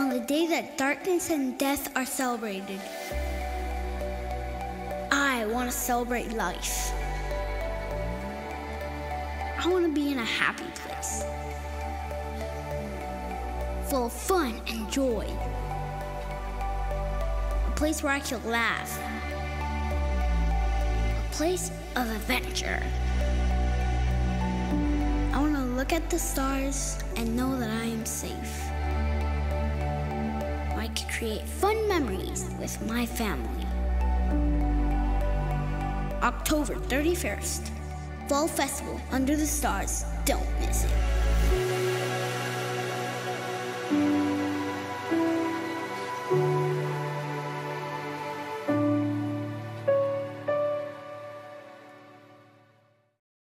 on the day that darkness and death are celebrated. I want to celebrate life. I want to be in a happy place, full of fun and joy. A place where I can laugh. A place of adventure. I want to look at the stars and know that I am safe. I can create fun memories with my family. October 31st, Fall Festival Under the Stars. Don't miss it.